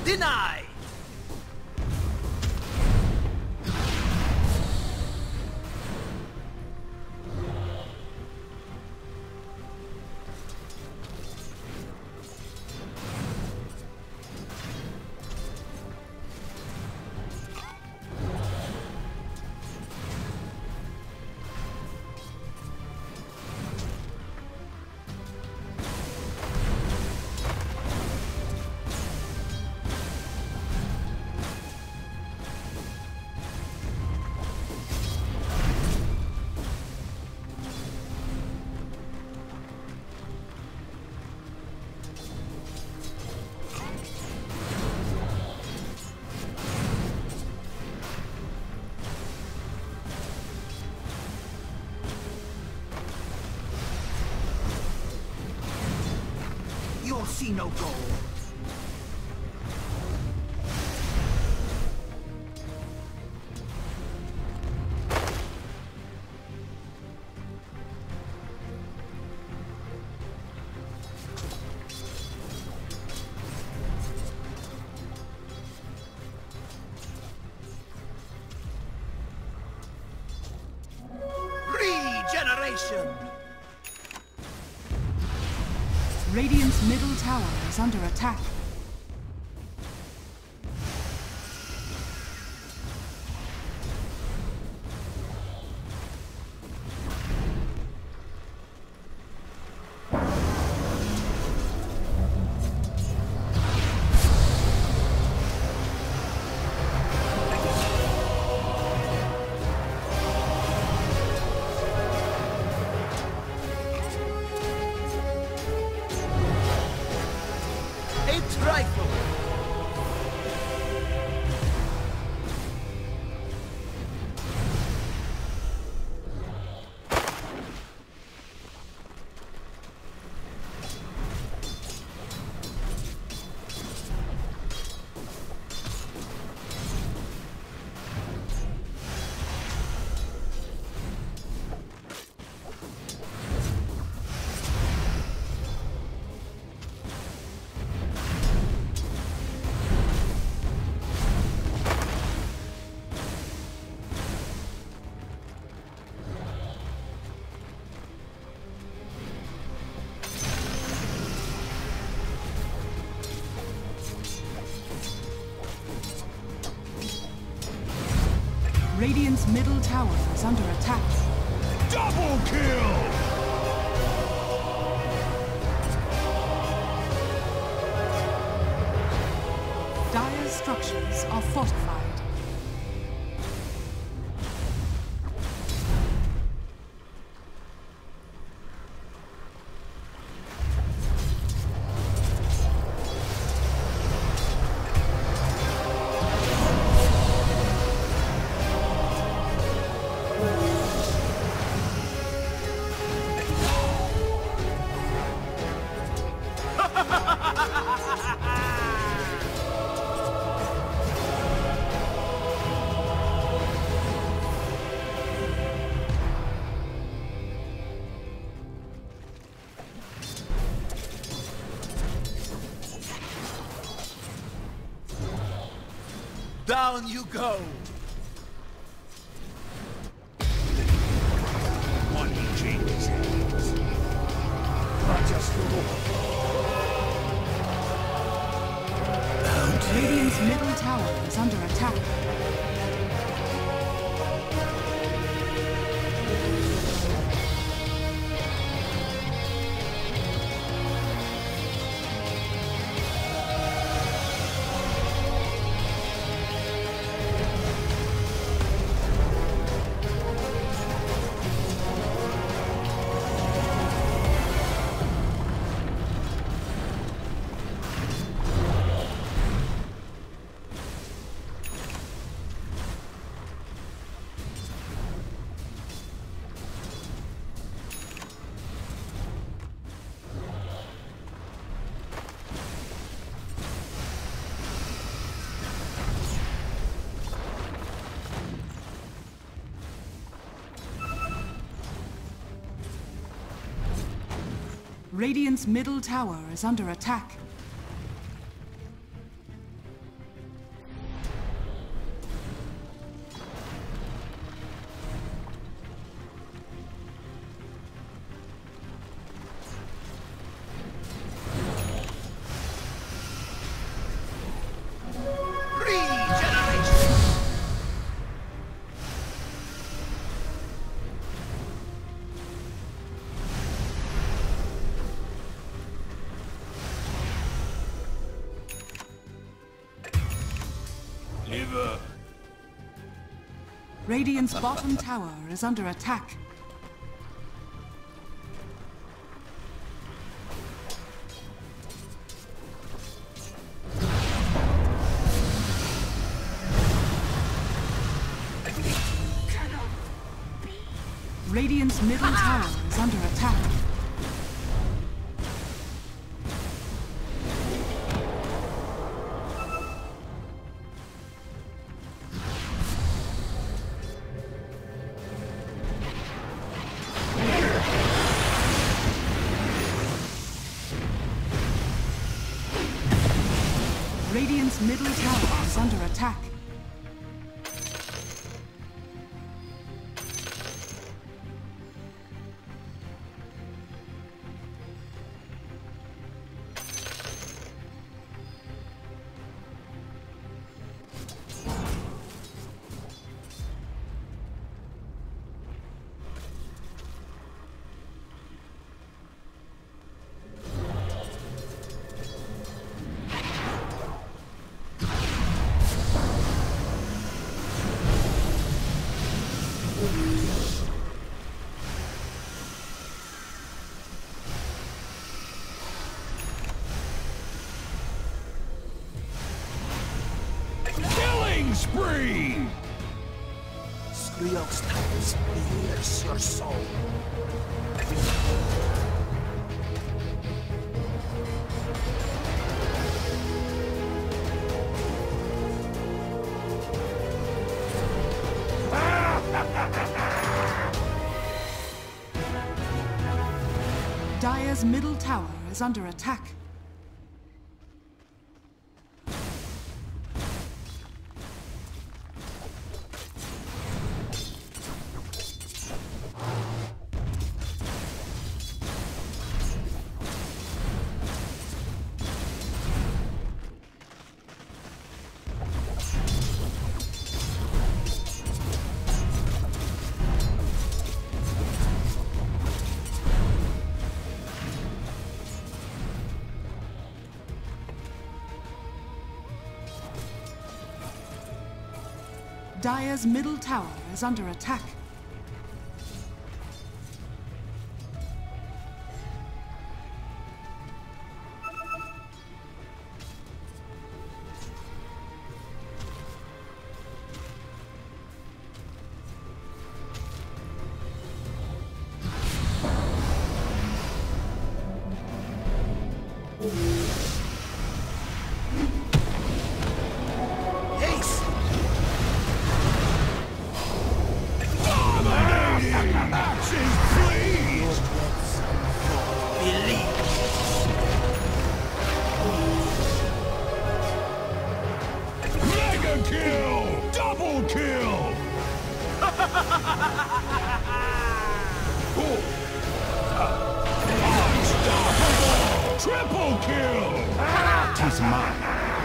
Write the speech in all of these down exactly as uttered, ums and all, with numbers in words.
Deny! You'll see no gold. Regeneration! Radiant's middle tower is under attack. Rifle! Radiant's middle tower is under attack. Double kill! Dire's structures are fortified. Down you go! One changes hands. Not just Radiant's middle tower is under attack. Radiant's middle tower is under attack. Radiant's bottom tower is under attack. Radiant's middle tower is under attack. Radiant's middle tower is under attack. Spree! Skriok's titans pierce your soul. Dire's middle tower is under attack. Dire's middle tower is under attack. Triple kill! Tis mine.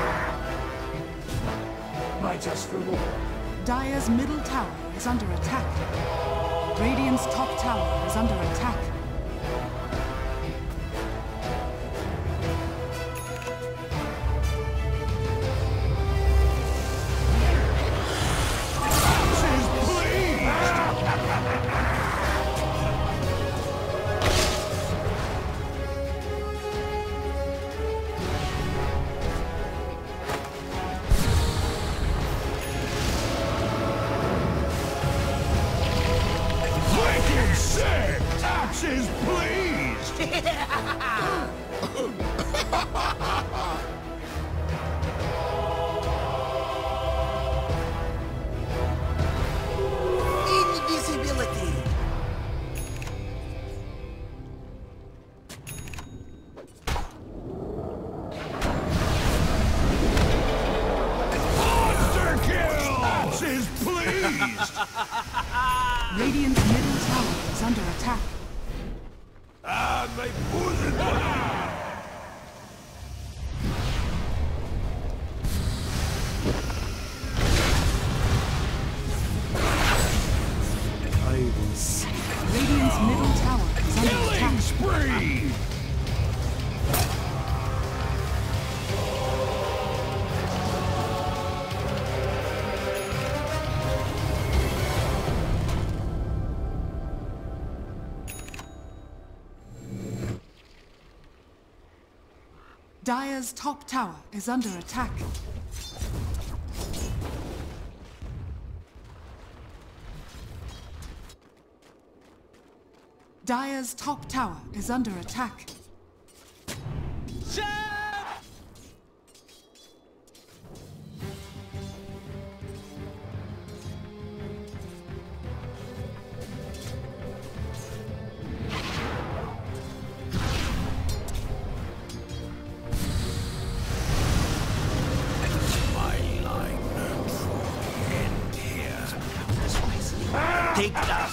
My just reward. Dire's middle tower is under attack. Radiant's top tower is under attack. Axes, pleased! Invisibility! Monster kill! Axes, pleased! Radiant's middle tower is under attack. Ah, my bosom! I will see. Radiant's middle tower is under Killing attack. spree! Dire's top tower is under attack. Dire's top tower is under attack. Take that.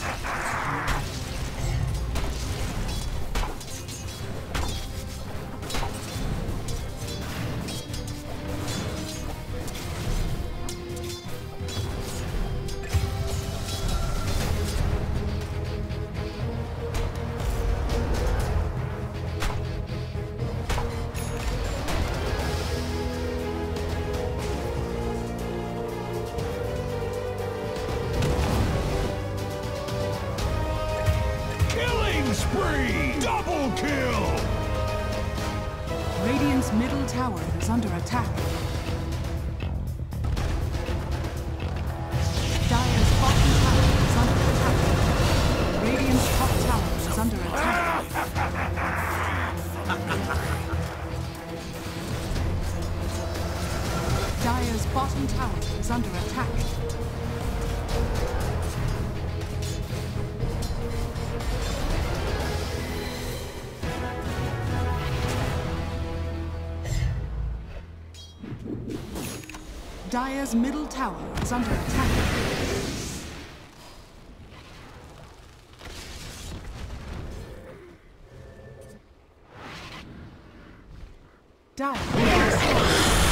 Spree! Double kill! Radiant's middle tower is under attack. Dire's bottom tower is under attack. Radiant's top tower is under attack. Dire's bottom tower is under attack. Dire's middle tower is under attack. Dire will destroy.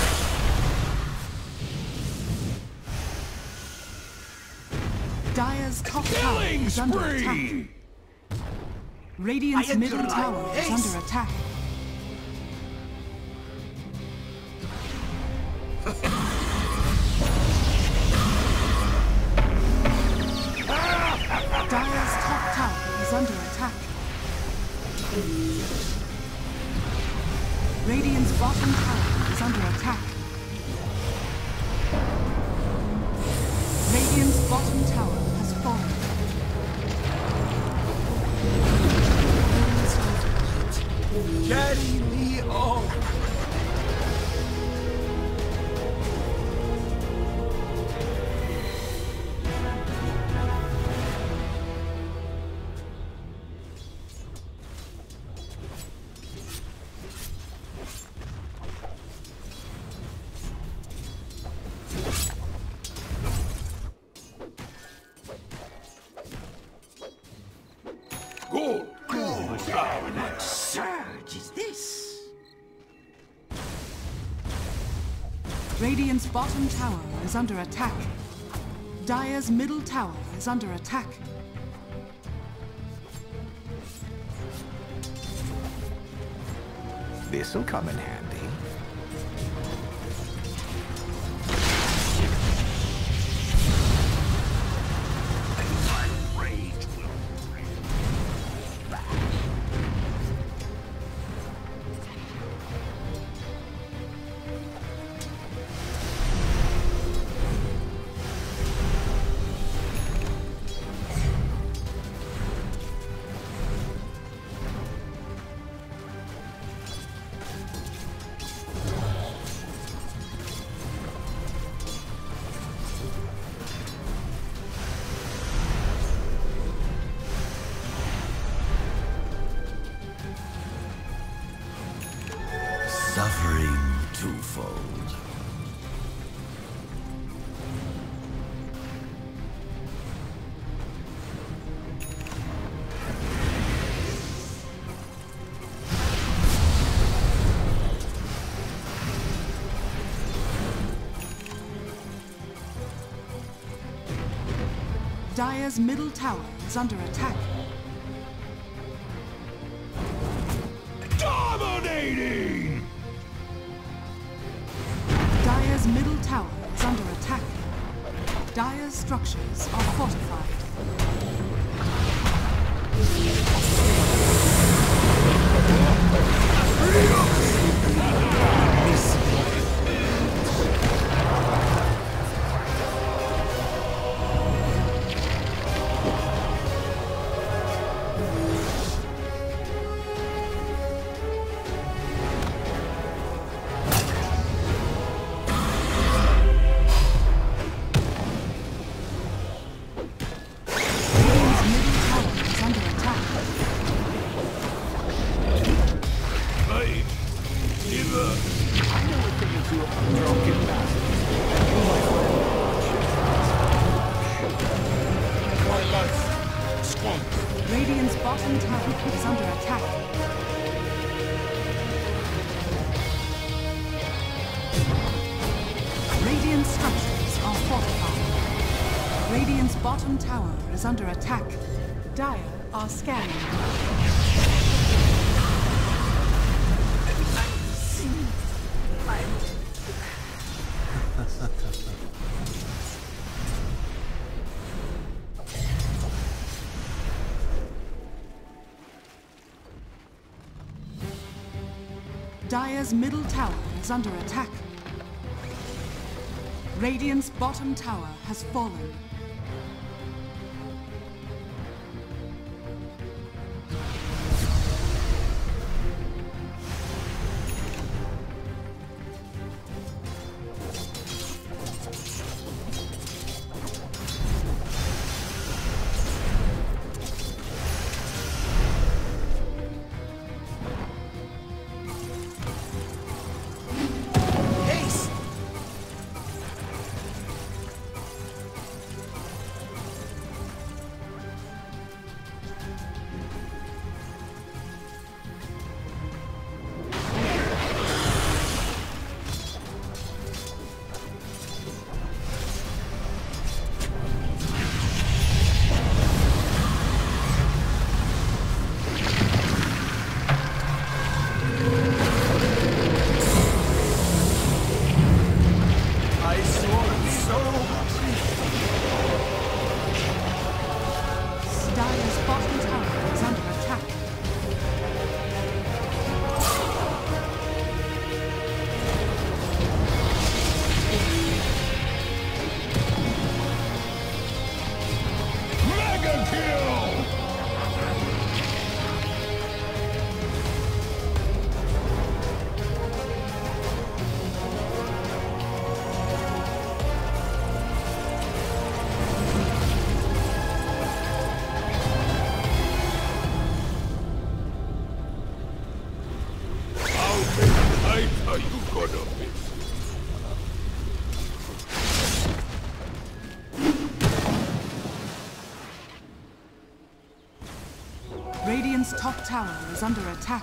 Dire's top tower is under attack. Radiant's middle tower is under attack. Dire's top tower is under attack. Radiant's bottom tower is under attack. Radiant's bottom tower has fallen. Carry me on. Good. What surge is this? Radiant's bottom tower is under attack. Dire's middle tower is under attack. This'll come in handy. Suffering twofold. Dire's middle tower is under attack. Dominating! Dire's middle tower is under attack. Dire's structures are fortified. bottom tower is under attack. Radiant structures are fortified. Radiant's bottom tower is under attack. Dire are scanning. Dire's middle tower is under attack. Radiant's bottom tower has fallen. Radiant's top tower is under attack.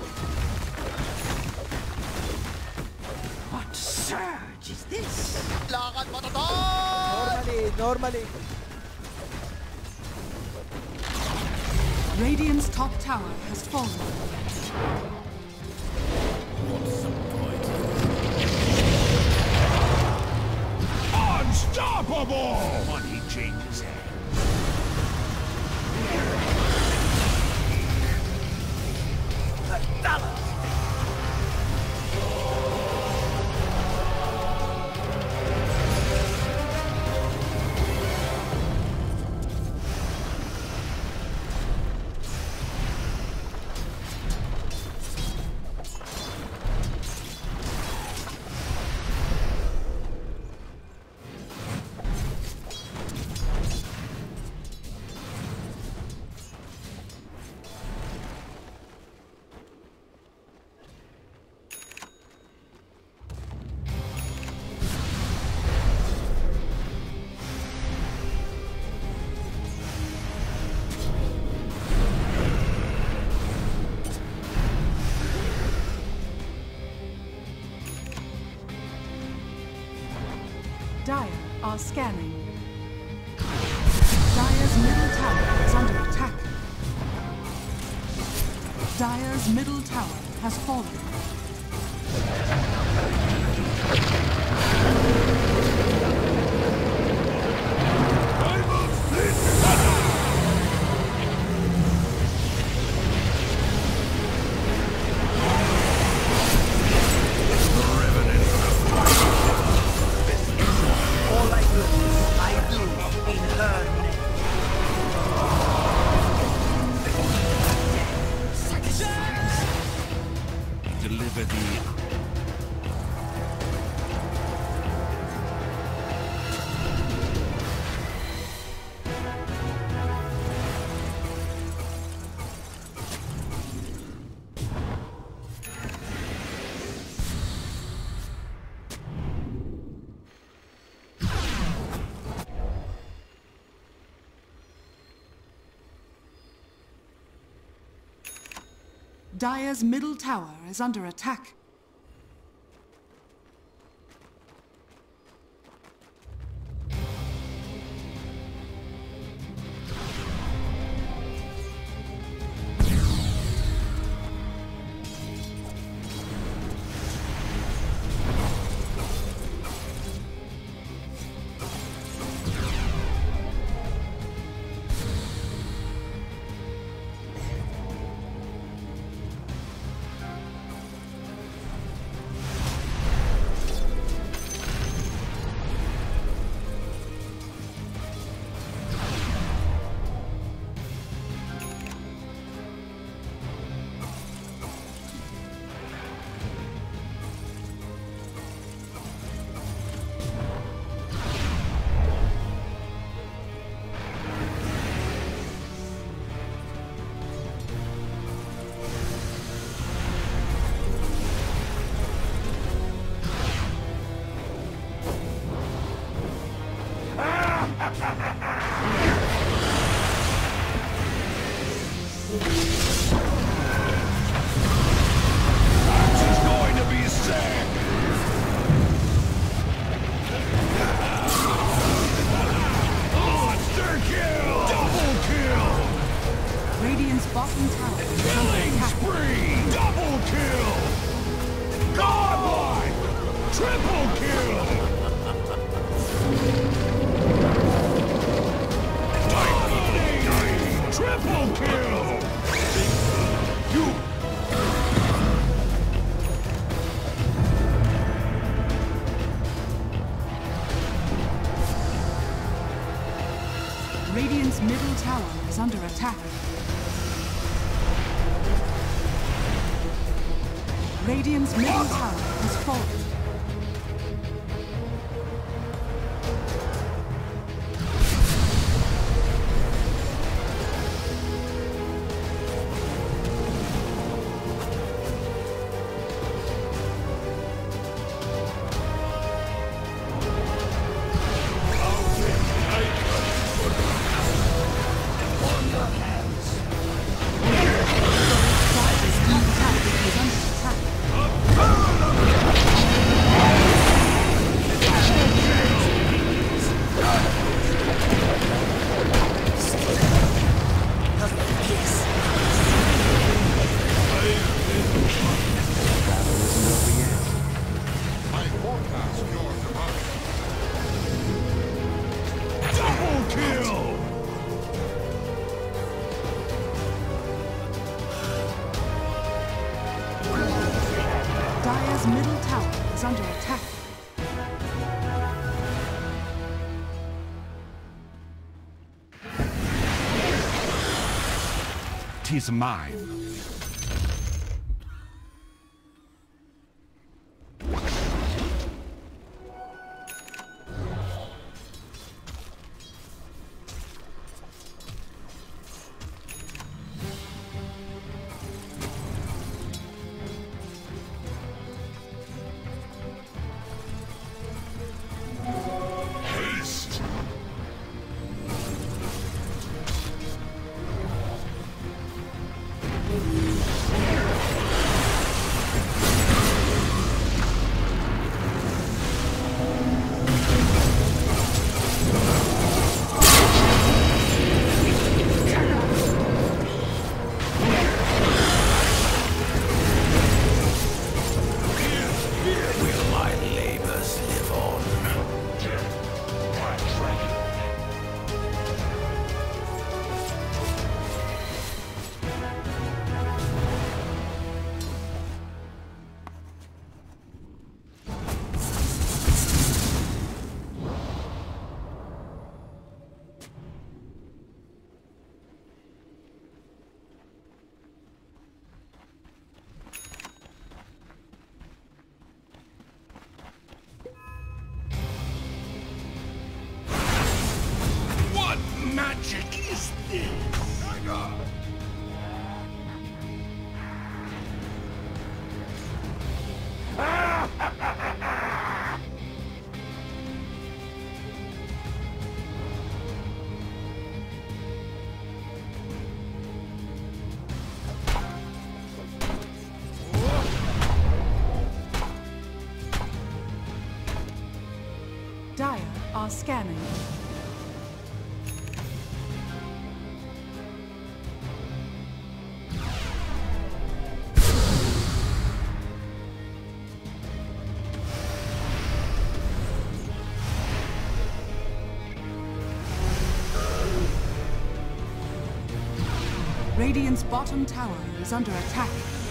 What surge is this? Lakad mo to! Normally, normally. Radiant's top tower has fallen. What's the point? Unstoppable! Money changes hands. Dire are scanning. Dire's middle tower is under attack. Dire's middle tower has fallen. Deliver the Dire's middle tower is under attack. She's going to be sick! Monster kill! Double kill! Radiant's bottom tower is under Killing attack. spree! Double kill! Godlike! Triple kill! Dominating! Triple kill! You... Radiant's middle tower is under attack. Radiant's middle tower has fallen. Double kill! Dire's middle tower is under attack. Tis mine. Haste! Will my labors live on? What magic is this? are scanning. Radiant's bottom tower is under attack.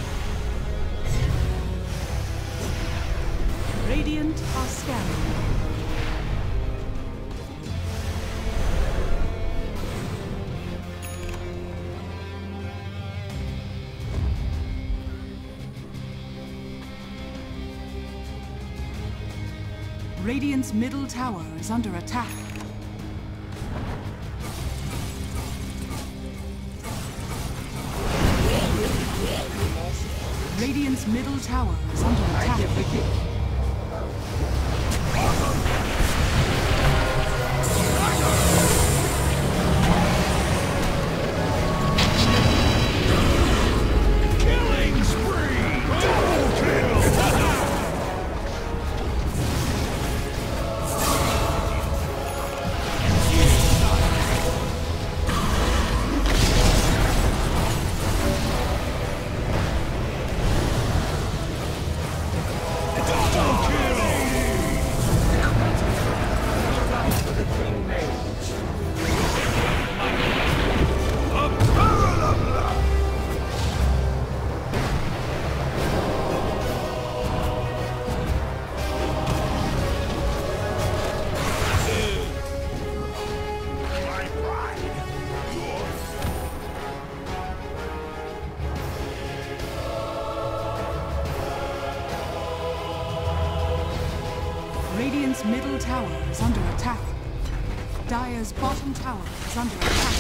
Radiant are scanning. Radiant's middle tower is under attack. Radiant's middle tower is under attack. Killing spree! Double kill! Radiant's middle tower is under attack. Dire's bottom tower is under attack.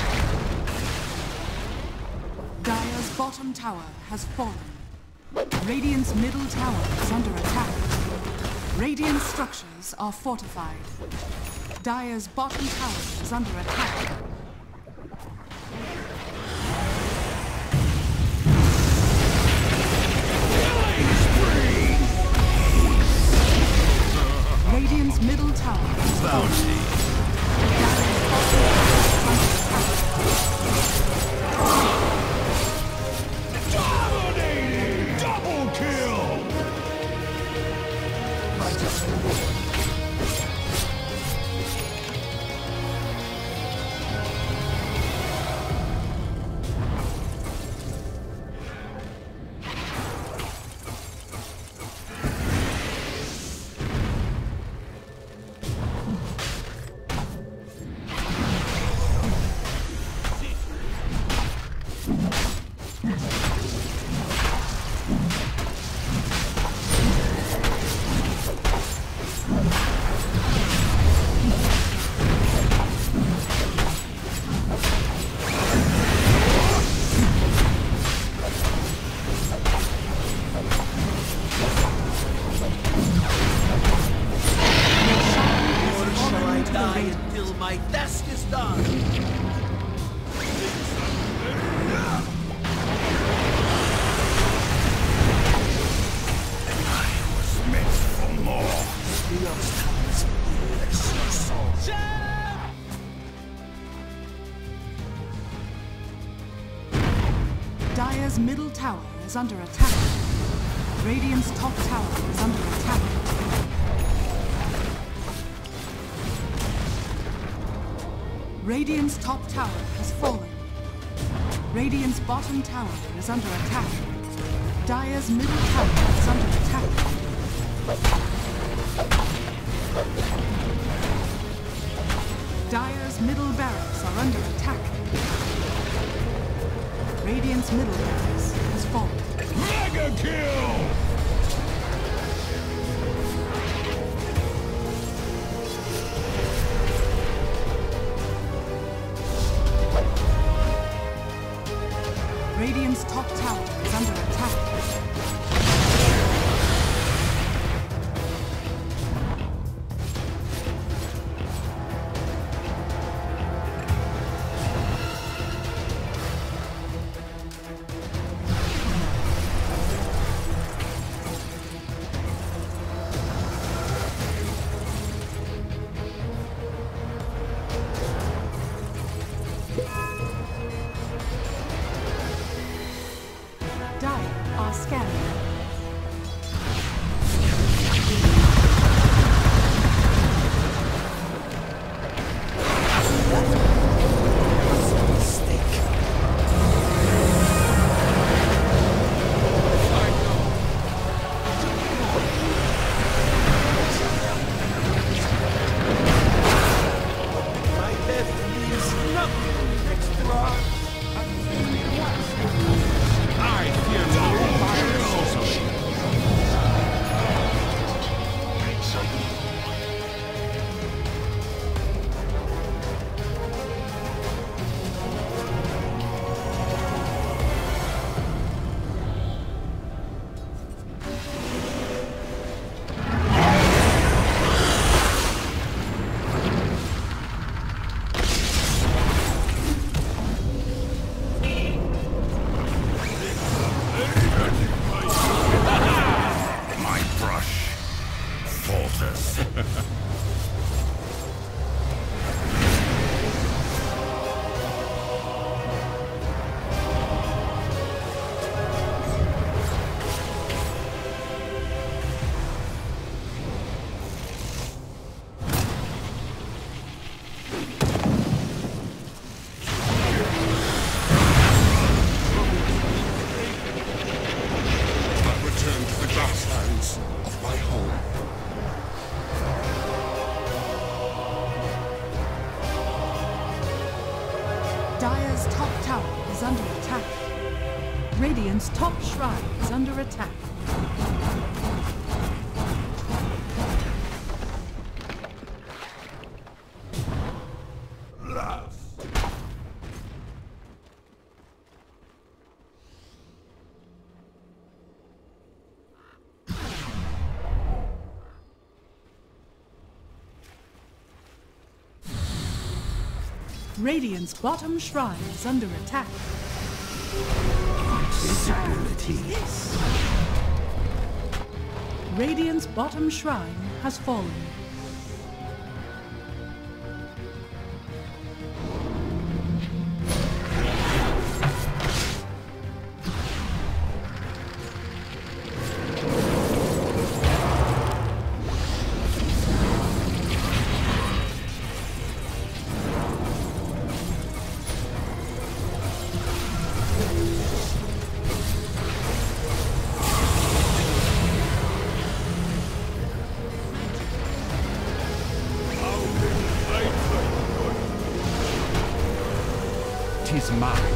Dire's bottom tower has fallen. Radiant's middle tower is under attack. Radiant structures are fortified. Dire's bottom tower is under attack. Radiant's middle tower is fallen. Dire's bottom tower is under attack. Dominating! Double kill! Until my task is done. Dire's middle tower is under attack. Radiant's top tower is under attack. Radiant's top tower has fallen. Radiant's bottom tower is under attack. Dire's middle tower is under attack. Dire's middle barracks are under attack. Radiant's middle barracks has fallen. Mega kill! Radiant's top tower is under attack. scanning. Dire's top tower is under attack. Radiant's top shrine is under attack. Radiant's bottom shrine is under attack. Possibilities. Radiant's bottom shrine has fallen. Tis mine.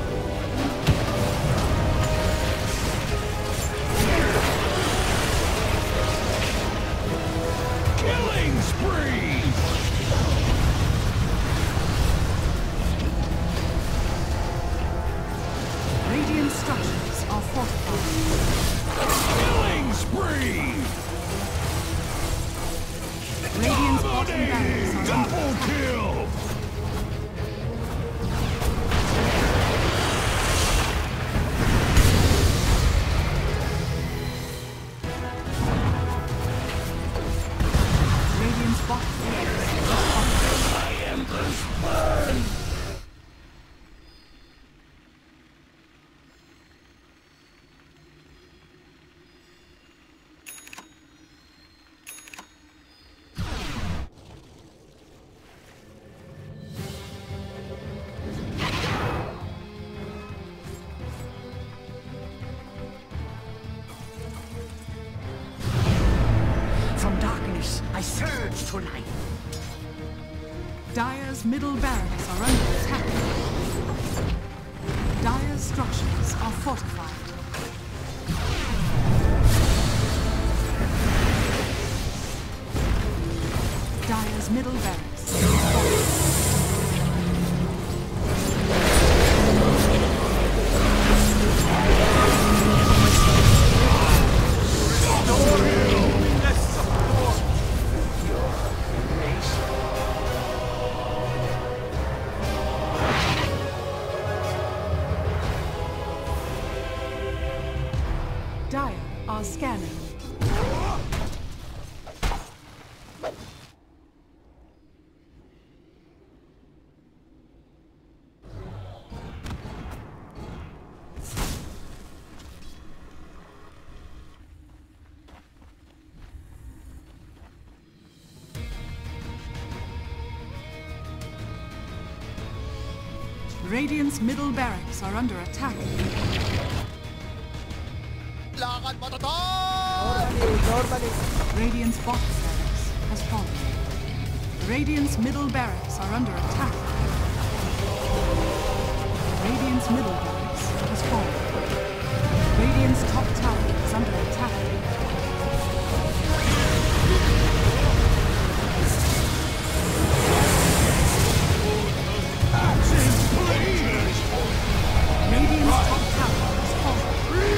Killing spree! Radiant structures are fortified. Killing spree! Radiant's bottom barracks are under Double attack. kill! Radiant's bottom barracks are My embers burn! I surge to life. Dire's middle barracks are under attack. Dire's structures are fortified. Dire's middle barracks is fortified. Dire are scanning. Radiant's middle barracks are under attack. Lakad mo to! Normally, normally. Radiant's bottom barracks has fallen. Radiant's middle barracks are under attack. Radiant's middle barracks has fallen. Radiant's top tower is under attack. Radiant's top tower has fallen.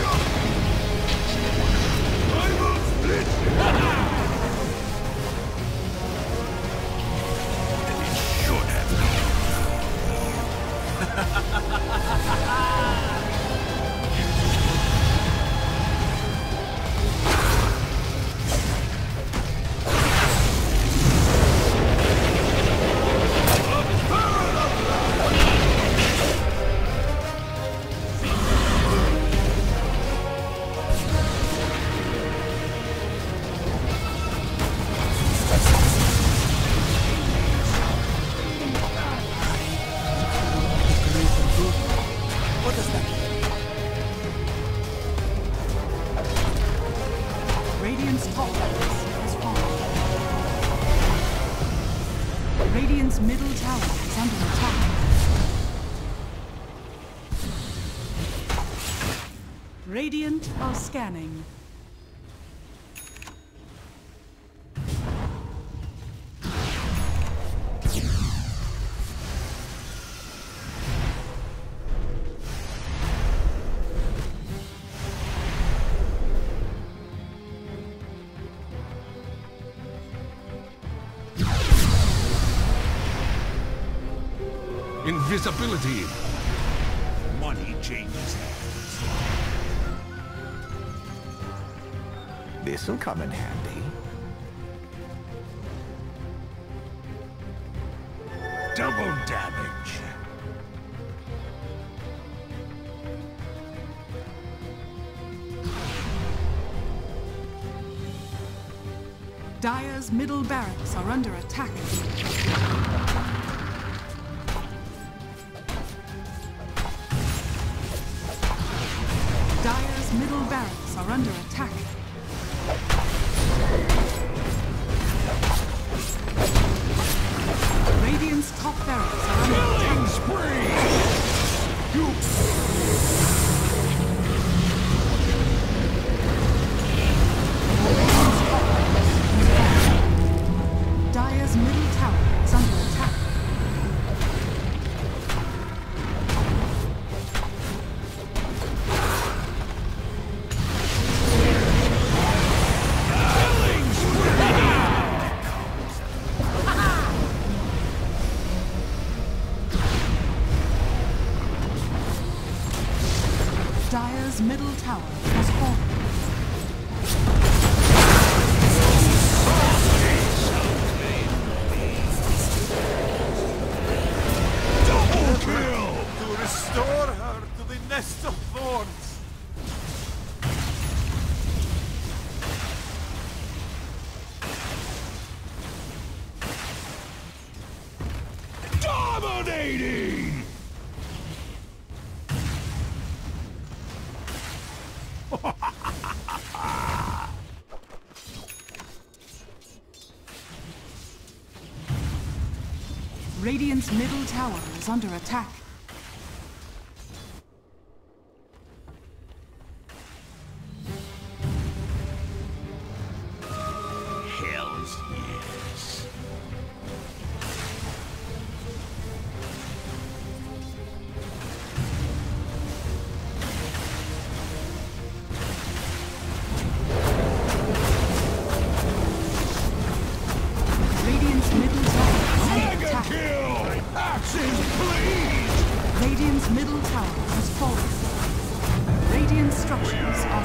What is that? Radiant's top barracks has fallen. Radiant's middle tower is under attack. Radiant are scanning. Invisibility. Money changes hands. This'll come in handy. Double damage. Dire's middle barracks are under attack. Dire's middle barracks are under attack. Radiant's top barracks are under attack. Killing spree! You... Dire's middle tower is under attack. Dire's middle tower has fallen. Double kill! To restore her to the nest of thorns. Dominating! Radiant's middle tower is under attack. Hell's yes. Radiant's middle tower is under Mega attack. kill! Axes, please! Radiant's middle tower has fallen. Radiant structures are